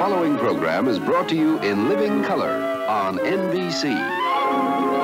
following program is brought to you in living color on NBC.